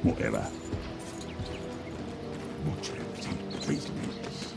Whatever. Watch them take the business.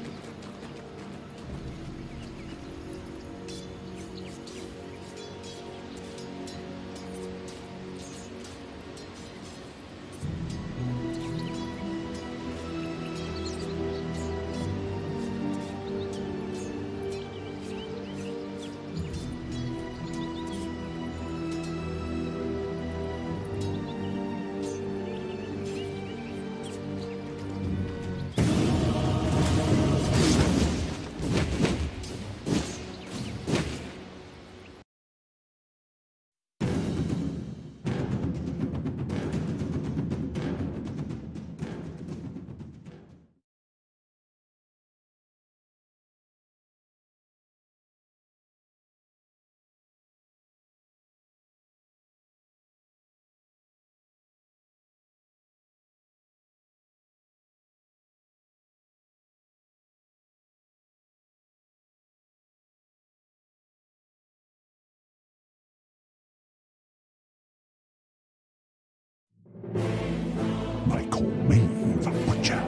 They call me the Butcher.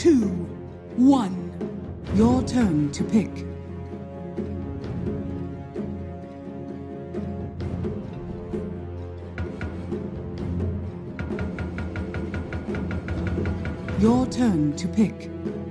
2, 1. Your turn to pick. Your turn to pick.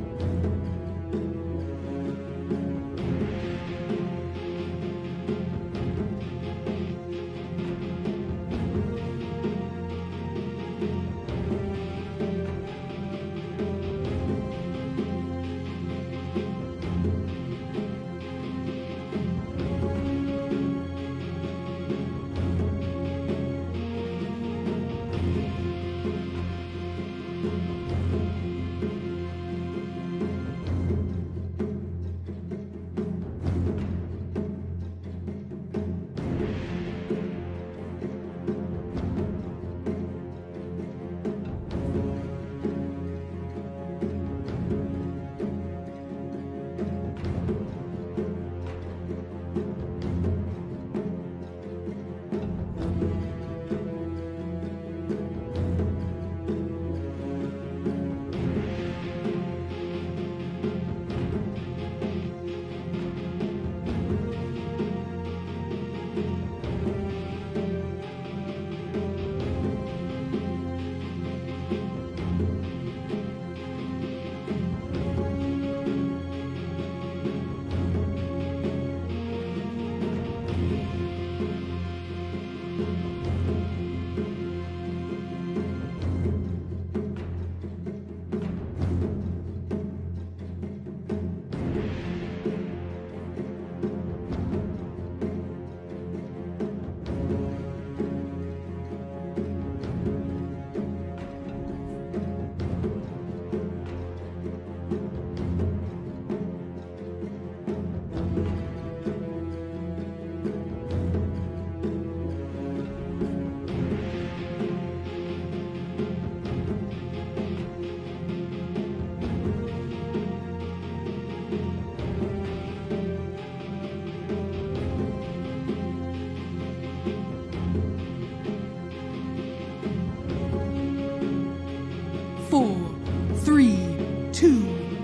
Four, three, two,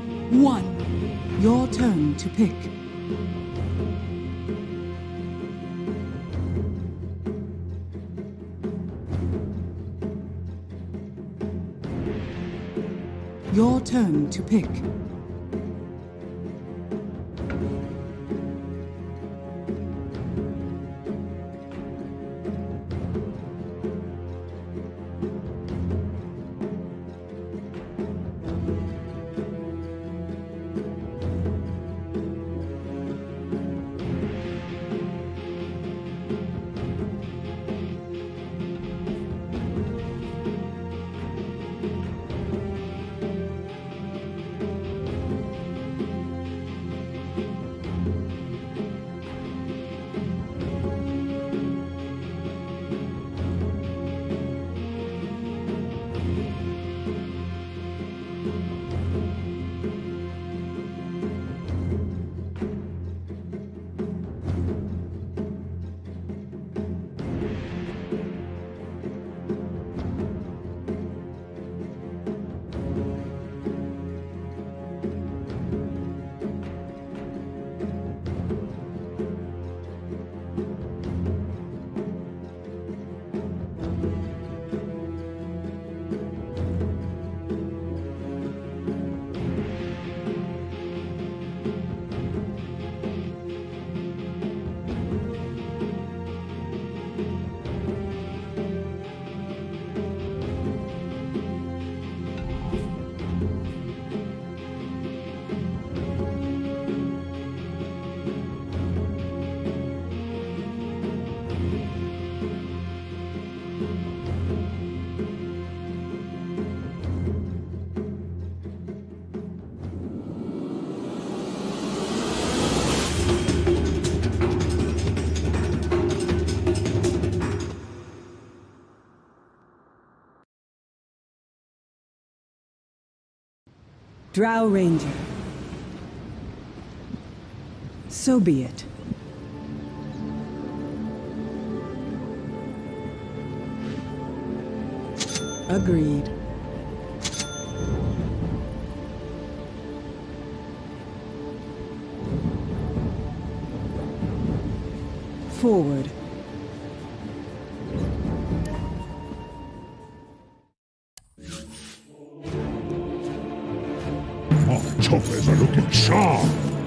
one. Your turn to pick. Your turn to pick. Drow Ranger. So be it. Agreed. Forward. My toffees are looking sharp.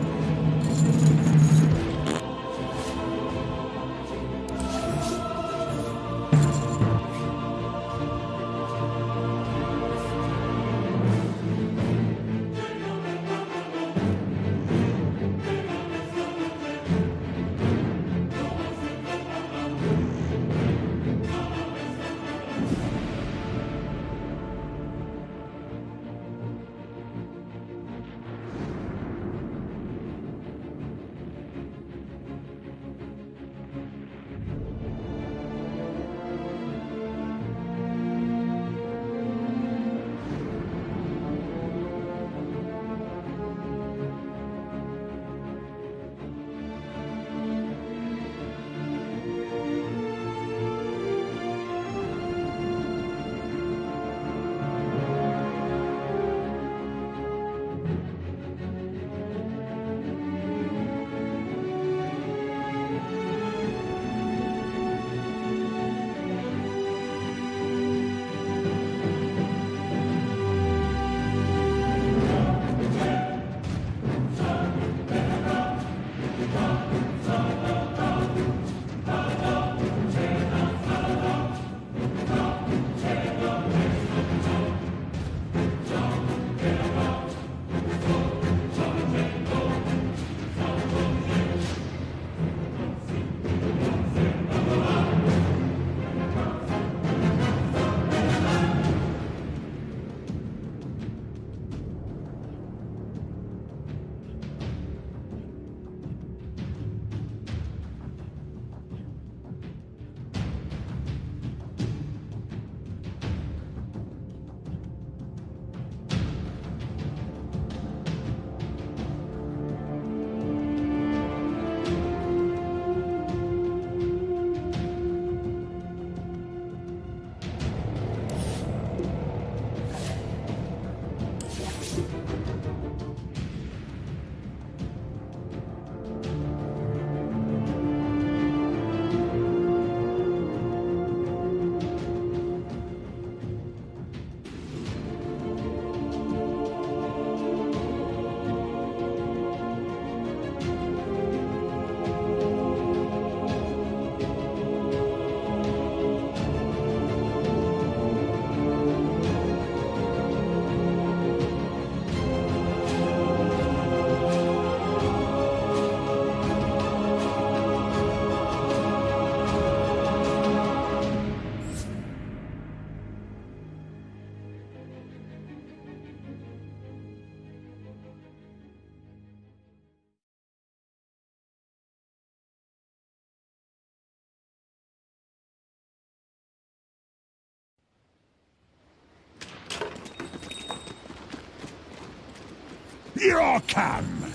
Here I come!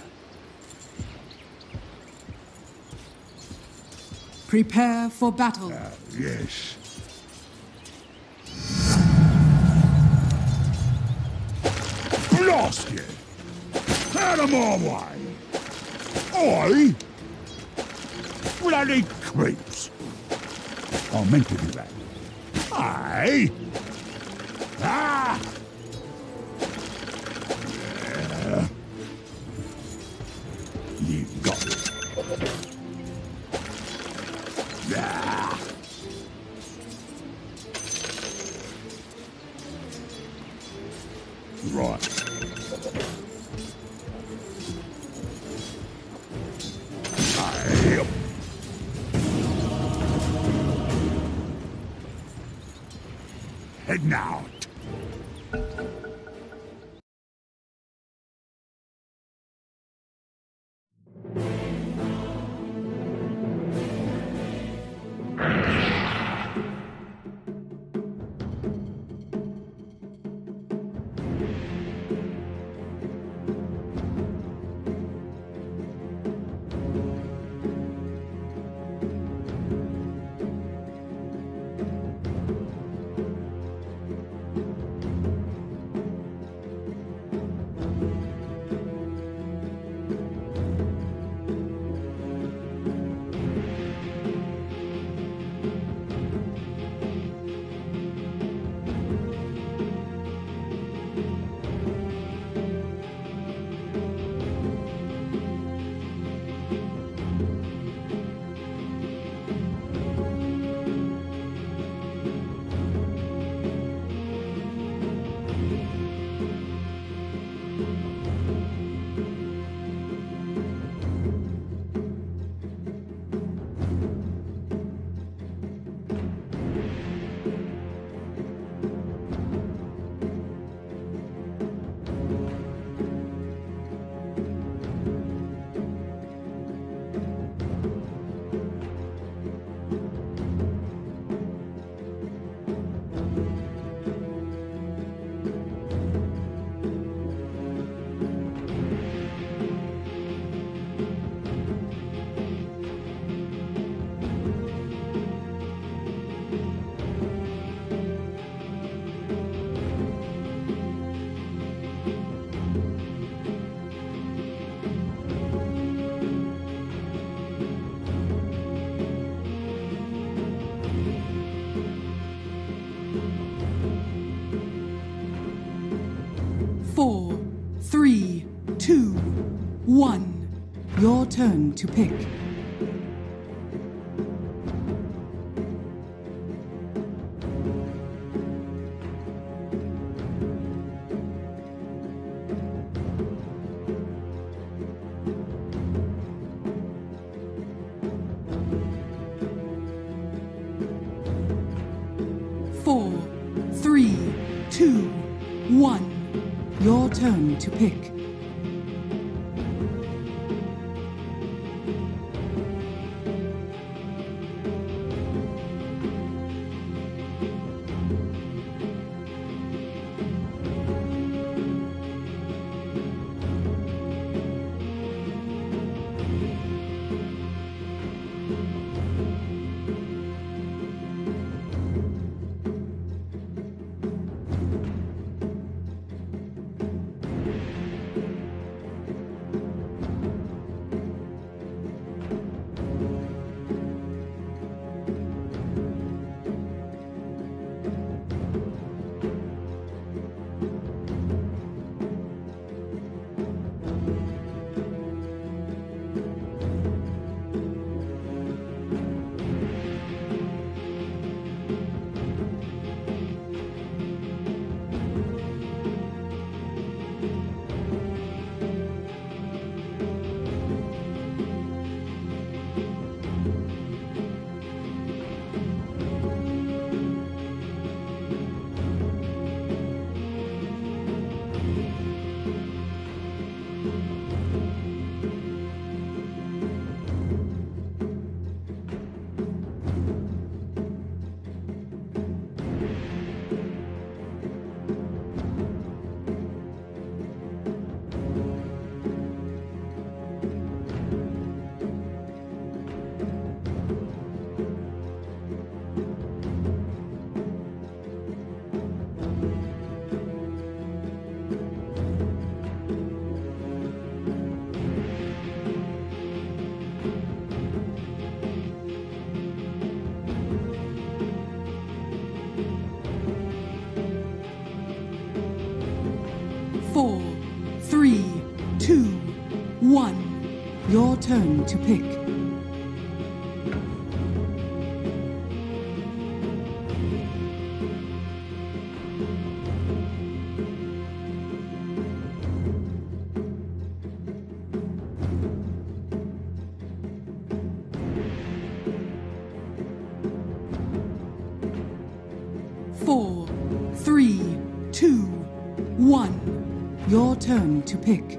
Prepare for battle. Yes. Blast you! Out of my way! Oi! Bloody creeps! I meant to do that. Aye! Ah! Yeah. You got it. Yeah. Right. Aye. Heading out. 4, 3, 2, 1. Your turn to pick. Four, three, two, one. Your turn to pick. Four, three, two, one. Your turn to pick. Four, three, two, one. Your turn to pick.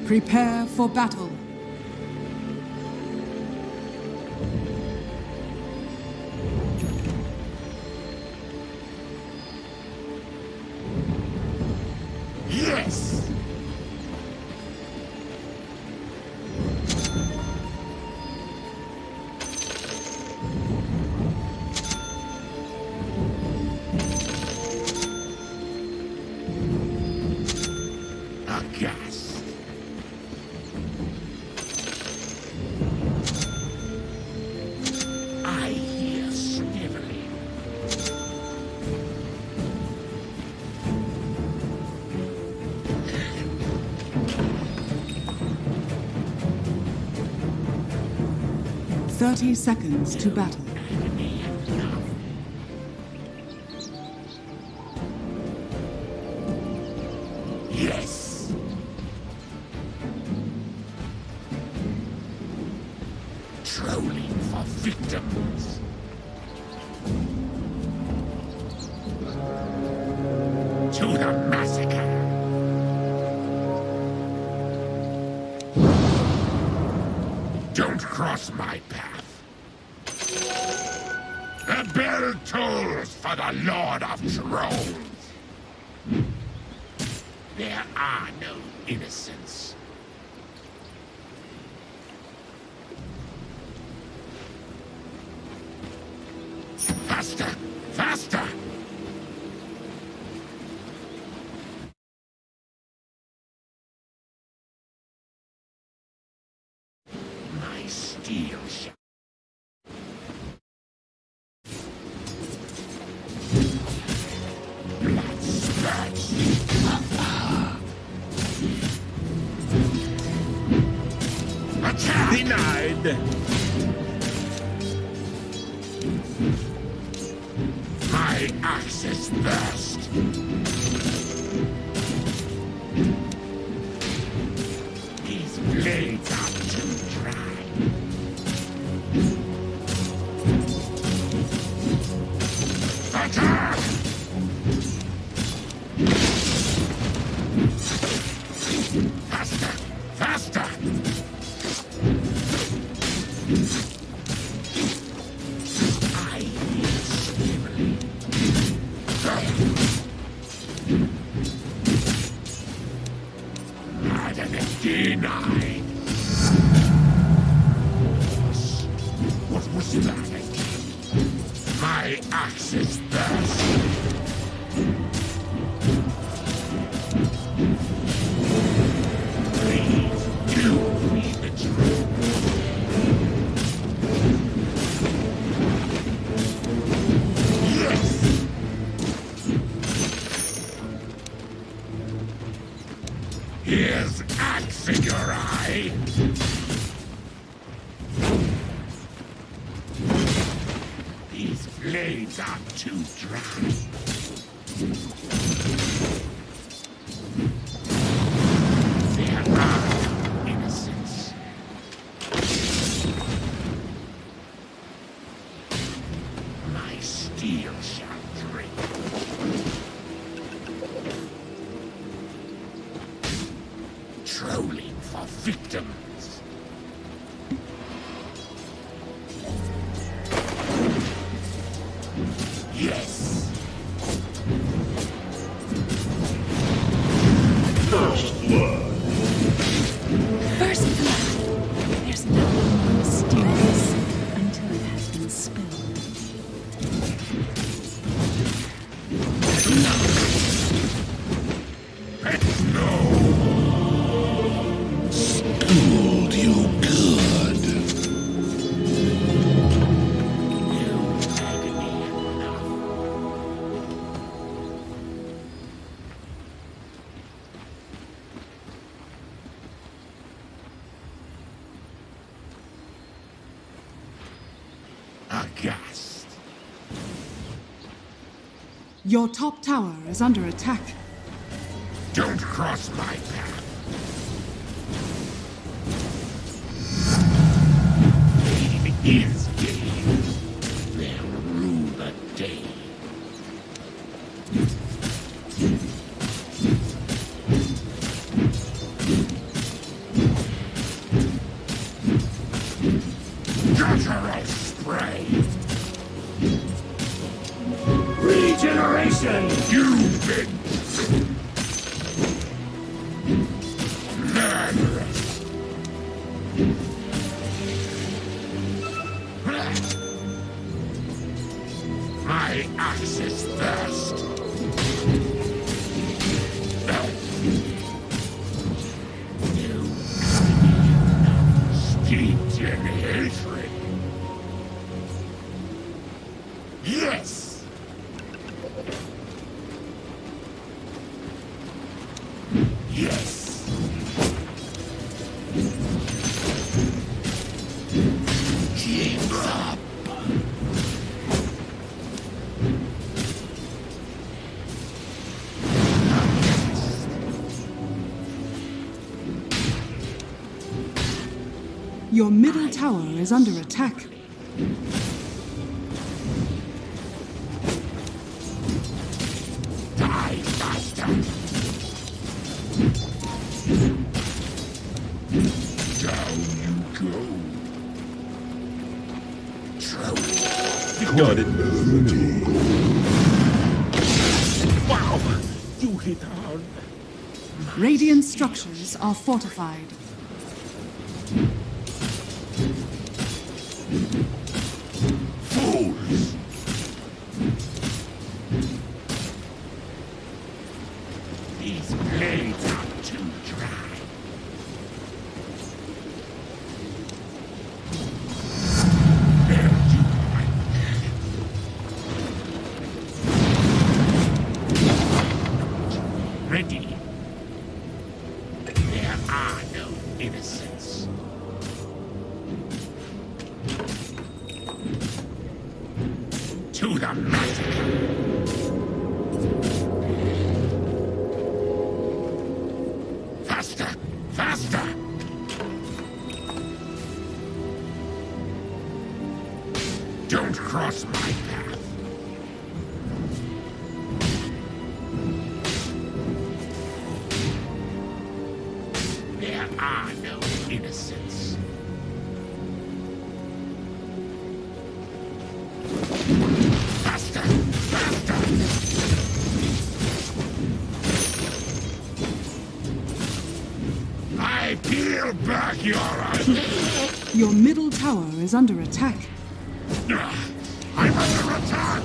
Prepare for battle. Yes! Aghast. I hear sniveling. Thirty seconds to battle. Agony and love. Yes! Trolling for victims. To the massacre. Don't cross my path. The bell tolls for the Lord of Trolls. There are no innocents. Faster! Faster! My steel shall. Blood spurts. Attack! Denied. My axis burst. These blades are too dry. Attack! Faster! Faster! I hear sniveling. Denied. What was that again? My axis burst. Please do feed the truth. Yes! Here's axe in your eye! These blades are too dry. There are no innocents. My steel shall drink. Trolling for victims. Yes. First blood. First blood. There's nothing more mysterious until it has been spilled. No. Schooled you good. You agony enough. Aghast. Your top tower is under attack. Don't cross my path. Game is game. They'll rule the day. Yes. Game's up. Your middle tower is under attack. Die faster. Down you go. Got it. Wow, you hit hard. Radiant structures are fortified. Fools. These blades are too dry. They'll do right. Ready. There are no innocents. To the massacre. Faster! Faster! Don't cross my path. There are no innocents. Faster! Faster! I peel back your eyes. Your middle tower is under attack. I'm under attack.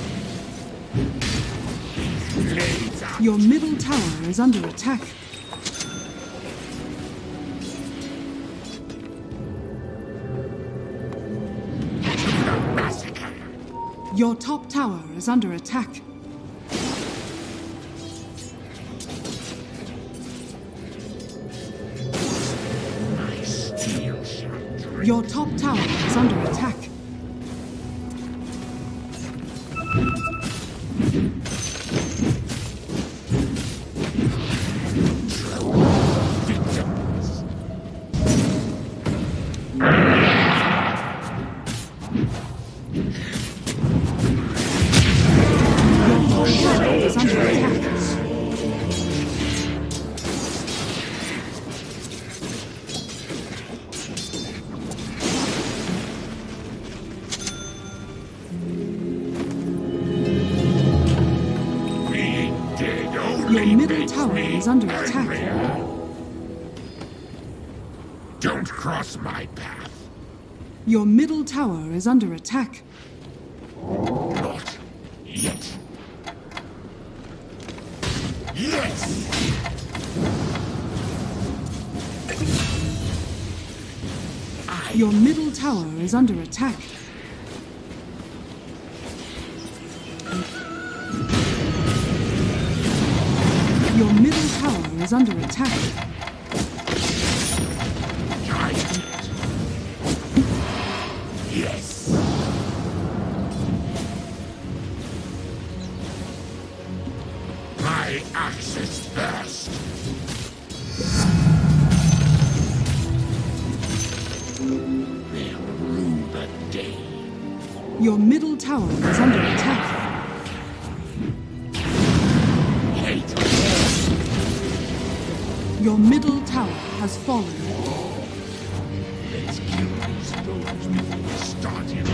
These blades are Your middle tower is under attack. to the massacre. Your top tower is under attack. My steel shall drip. Your top tower is under attack. Victims. Your top tower is under attack. Being dead only Your middle makes tower me is under attack. angrier. Don't cross my path. Your middle tower is under attack. Not yet. Yes! Your middle tower is under attack. Your middle tower is under attack. Giant. Yes. My axe is first. They'll rue the day. Your middle tower is under attack. Hate. Your middle tower has fallen. Let's kill these foes before we start him.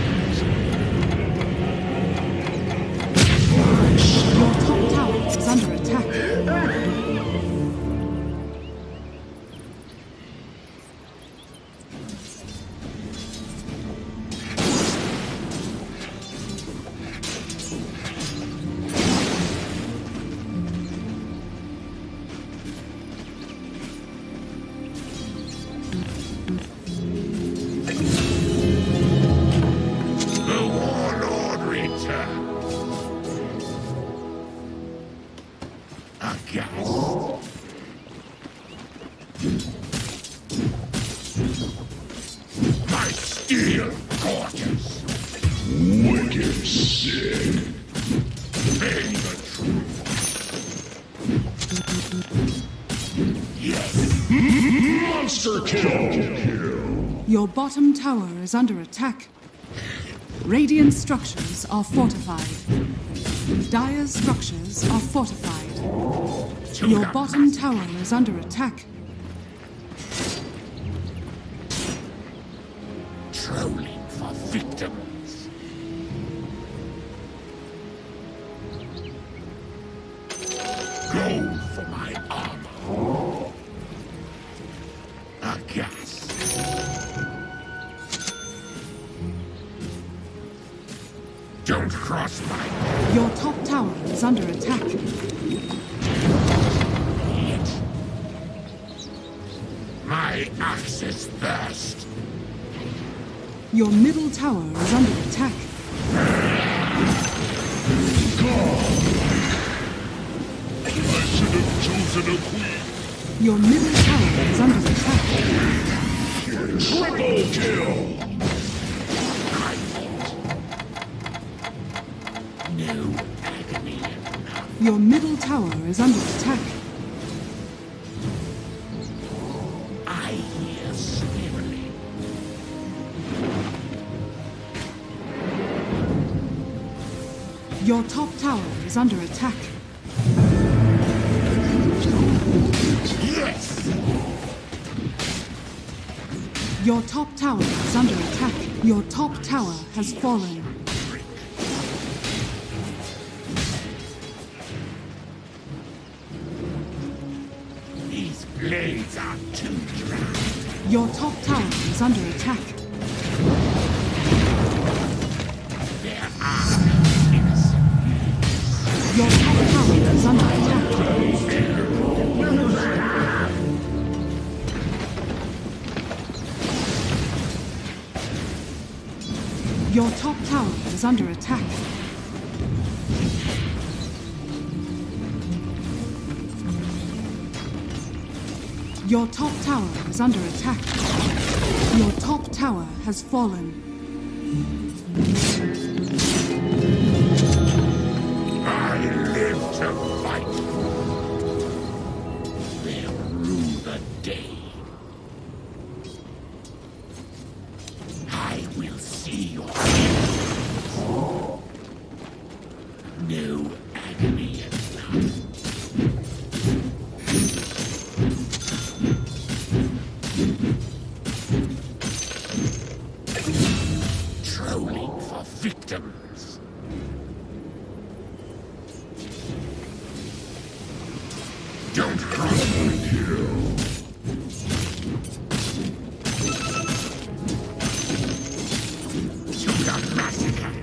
Your top tower is under attack. The Warlord returns. Aghast. Pay the truth. Yes. Monster kill. Your bottom tower is under attack. Radiant structures are fortified. Dire structures are fortified. Your bottom tower is under attack. Trolling for victims. Gold for my armor. A gas. Don't cross my Your top tower is under attack. head. My axe's thirst. Your middle tower is under attack. I should have chosen a queen. Your middle tower is under attack. Triple kill. No agony enough. Your middle tower is under attack. I hear sniveling. Your top tower is under attack. Yes! Your top tower is under attack. Your top tower has fallen. These blades are too dry. Your top tower is under attack. There are no innocent. Your top tower is under attack. Your top tower is under attack. Your top tower is under attack. Your top tower has fallen. I live to fight. They'll rue the day. I will see your enemies. No agony enough. Trolling for victims. Don't cross my kill. To the massacre.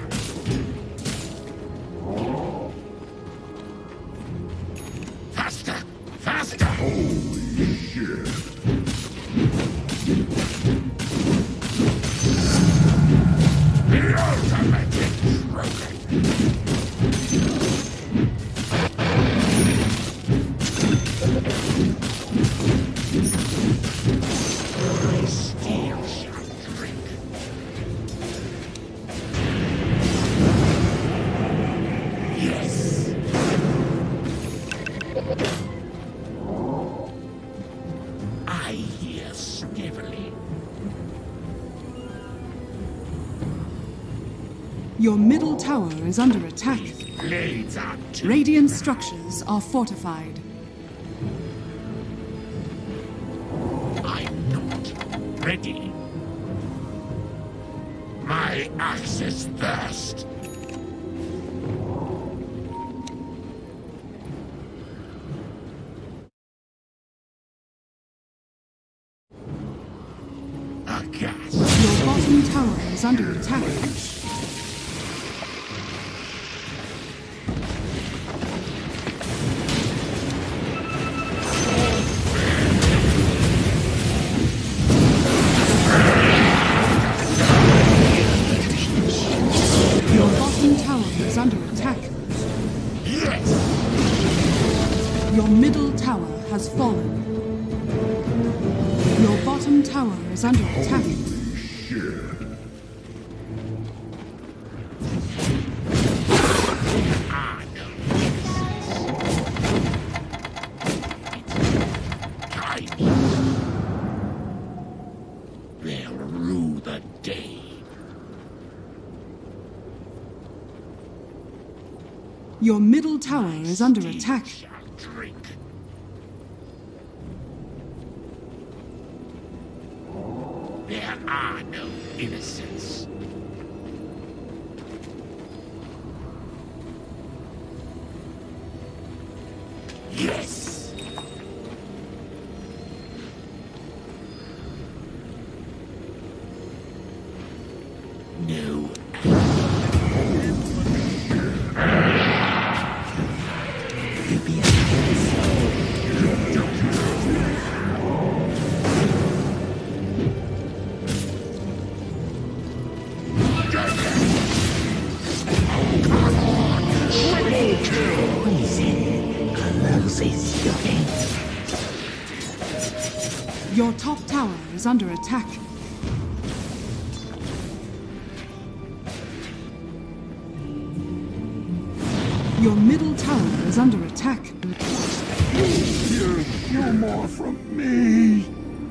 Faster! Faster! Holy shit. The ultimate is broken. My steel shall drink. Yes. I hear sniveling. Your middle tower is under attack. Blades are too Radiant structures are fortified. I'm not ready. My axe's thirst. A gas. Your bottom tower is under attack. Your bottom tower is under attack. Yes! Your middle tower has fallen. Your bottom tower is under attack. Shit. Your middle tower is under attack. Shall drink. There are no innocents. Yes. No. Your top tower is under attack. Your middle tower is under attack. Hear no more from me.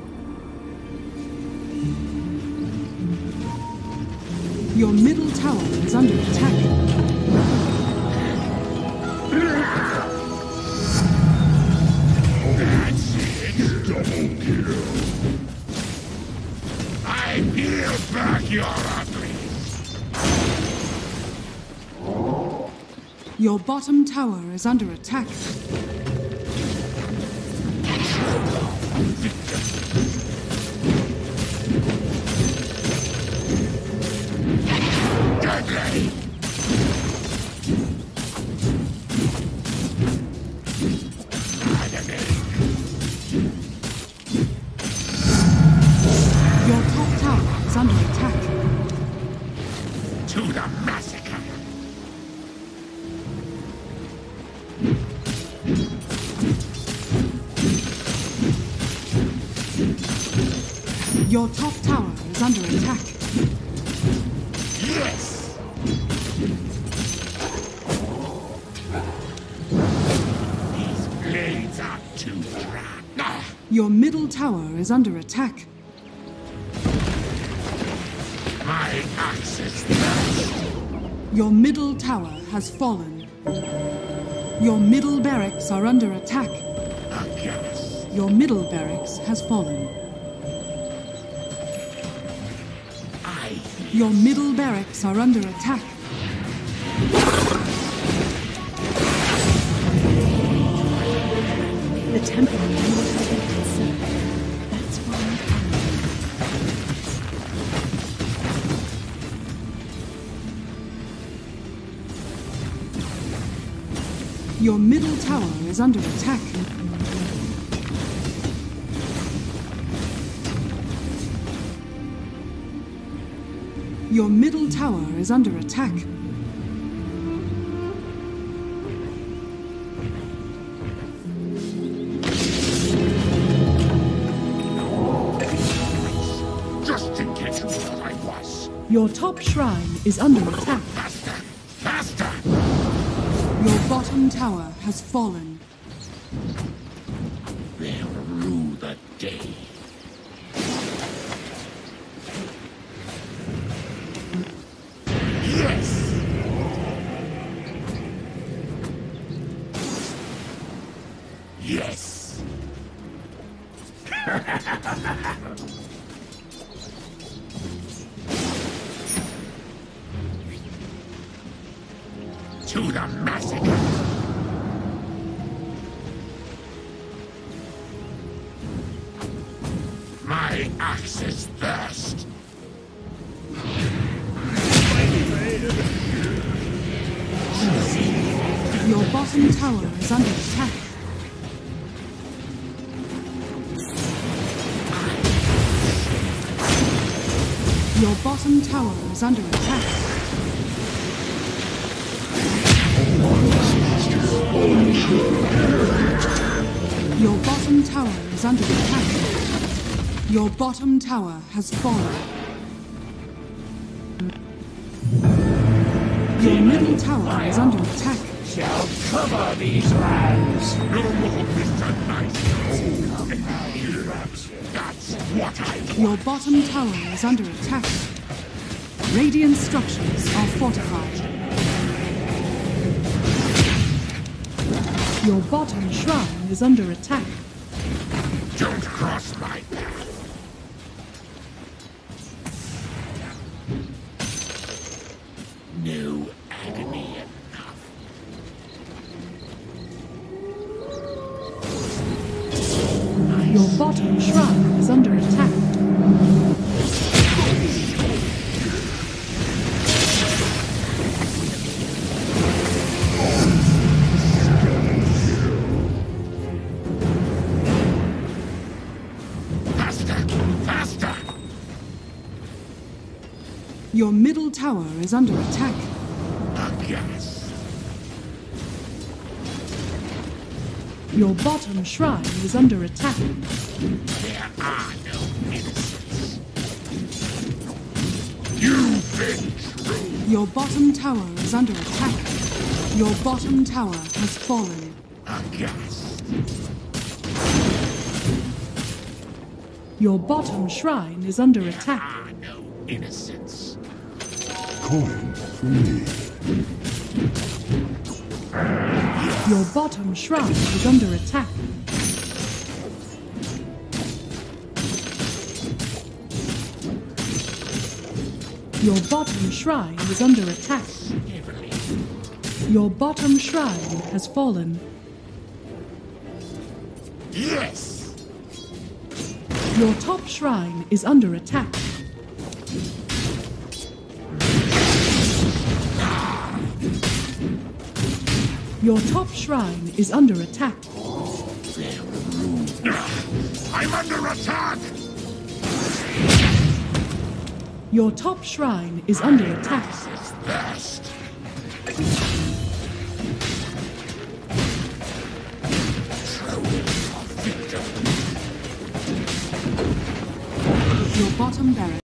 Your middle tower is under attack. That's it. Double kill. I peel back your arteries. Your bottom tower is under attack. Deadly. Your top tower is under attack. To the massacre. Your top tower is under attack. Yes. These blades are too dry. Ah, Your middle tower is under attack. my axe is thirst. Your middle tower has fallen. Your middle barracks are under attack. Aghast. Your middle barracks has fallen. I Your middle barracks are under attack. The temple needs to be considered. That's why Your middle tower is under attack. Your middle tower is under attack. just in case you thought I was. Your top shrine is under attack. Faster! Faster! Your bottom tower has fallen. They'll rue the day. Yes! Yes! To the massacre! My axe's thirst! Your bottom tower is under attack. Your bottom tower is under attack. Your bottom tower is under attack. Your bottom tower has fallen. Your middle tower is under attack. Shall cover these lands! No more Mr. Nice! That's what I want! Your bottom tower is under attack. Radiant structures are fortified. Your bottom shrine is under attack. Don't cross my path. No agony enough. Your bottom shrine is under attack. Faster! Faster! Your middle tower is under attack. Aghast. Your bottom shrine is under attack. There are no innocents. You've been true. Your bottom tower is under attack. Your bottom tower has fallen. Aghast. Your bottom shrine is under attack. Are no innocents. Coin for me. Your bottom shrine is under attack. Your bottom shrine is under attack. Heavily. Your bottom shrine has fallen. Yes! Your top shrine is under attack. Your top shrine is under attack. I'm under attack! Your top shrine is under attack. Is best. Trophy of victory. Your bottom barracks